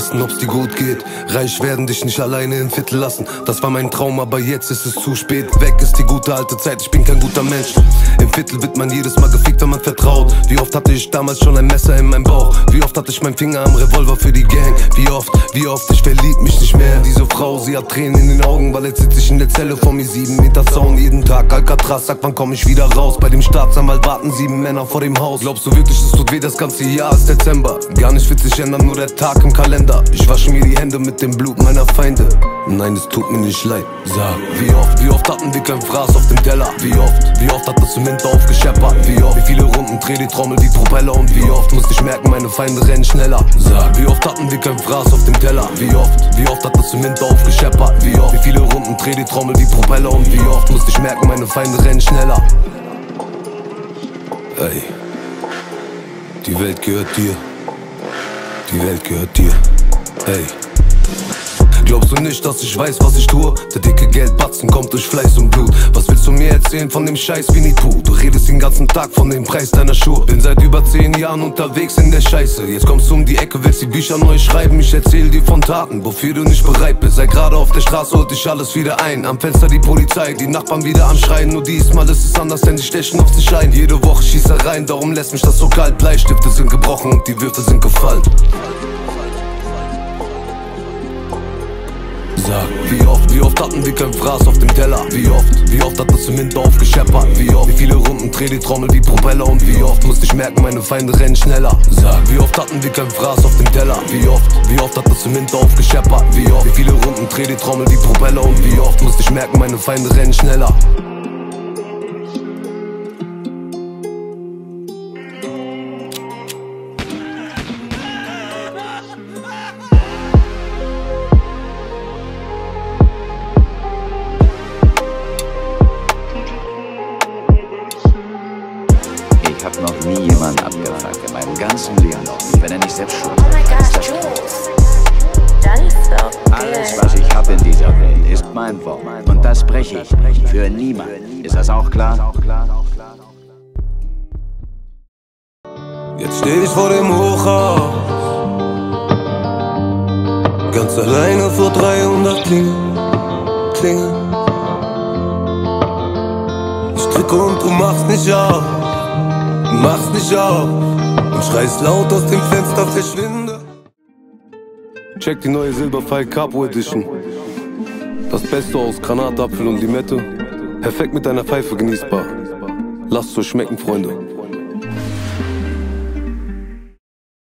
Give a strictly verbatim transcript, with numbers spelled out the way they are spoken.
wissen, ob's dir gut geht. Reich werden, dich nicht alleine im Viertel lassen. Das war mein Traum, aber jetzt ist es zu spät. Weg ist die gute alte Zeit, ich bin kein guter Mensch. Im Viertel wird man jedes Mal gefickt, wenn man vertraut. Wie oft hatte ich damals schon ein Messer in meinem Bauch? Wie oft hatte ich meinen Finger am Revolver für die Gang? Wie oft, wie oft, ich verlieb mich nicht mehr in diese Frau. Sie hat Tränen in den Augen, weil jetzt sitze ich in der Zelle vor mir. Sieben Meter Zaun jeden Tag, Alcatraz, sagt wann komm ich wieder raus? Bei dem Staatsanwalt warten sieben Männer vor dem Haus. Glaubst du wirklich, es tut weh, das ganze Jahr ist Dezember? Gar nicht wird sich ändern, nur der Tag im Kalender. Ich wasche mir die Hände mit dem Blut meiner Feinde. Nein, es tut mir nicht leid. Sag, wie oft, wie oft hatten wir kein Fraß auf dem Teller? Wie oft, wie oft hat das Zement aufgescheppert? Wie oft, wie viele Runden dreh die Trommel wie Propeller? Und wie oft musste ich merken, meine Feinde rennen schneller? Sag, wie oft hatten wir kein Fraß auf dem Teller? Wie oft, wie oft hat das Zement aufgescheppert? Wie oft, wie viele Runden dreh die Trommel wie Propeller? Und wie oft musste ich merken, meine Feinde rennen schneller? Ey, die Welt gehört dir. Die Welt gehört dir. Ey. Glaubst du nicht, dass ich weiß, was ich tue? Der dicke Geldbatzen kommt durch Fleiß und Blut. Was willst du mir erzählen von dem Scheiß wie Winnie-Pooh? Du redest den ganzen Tag von dem Preis deiner Schuhe. Bin seit über zehn Jahren unterwegs in der Scheiße. Jetzt kommst du um die Ecke, willst die Bücher neu schreiben. Ich erzähl dir von Taten, wofür du nicht bereit bist. Sei gerade auf der Straße, holt dich alles wieder ein. Am Fenster die Polizei, die Nachbarn wieder am Schreien. Nur diesmal ist es anders, denn die stechen auf sich ein. Jede Woche Schießereien, darum lässt mich das so kalt. Bleistifte sind gebrochen und die Würfel sind gefallen. Sag, wie oft, wie oft hatten wir kein Fraß auf dem Teller? Wie oft, wie oft hat das Zement aufgescheppert? Wie oft, wie viele Runden dreh die Trommel wie Propeller? Und wie oft musste ich merken, meine Feinde rennen schneller? Sag, wie oft hatten wir kein Fraß auf dem Teller? Wie oft, wie oft hat das Zement aufgescheppert? Wie oft, wie viele Runden dreh die Trommel wie Propeller? Und wie oft musste ich merken, meine Feinde rennen schneller? Ich hab noch nie jemanden abgefragt, in meinem ganzen Leben noch nicht, wenn er nicht selbst schuld Oh my ist. gosh, Jules. Daddy felt Alles, was ich hab in dieser Welt, ist mein Wort. Und das breche ich nicht. Für niemanden. Ist das auch klar? Jetzt steh ich vor dem Hochhaus, ganz alleine vor dreihundert Klingen, Klingen. Ich drücke und du machst nicht auf, machst nicht auf und schreist laut aus dem Fenster, verschwinde. Check die neue Silberpfeil Capo Edition. Das Beste aus Granatapfel und Limette. Perfekt mit deiner Pfeife genießbar. Lasst euch schmecken, Freunde.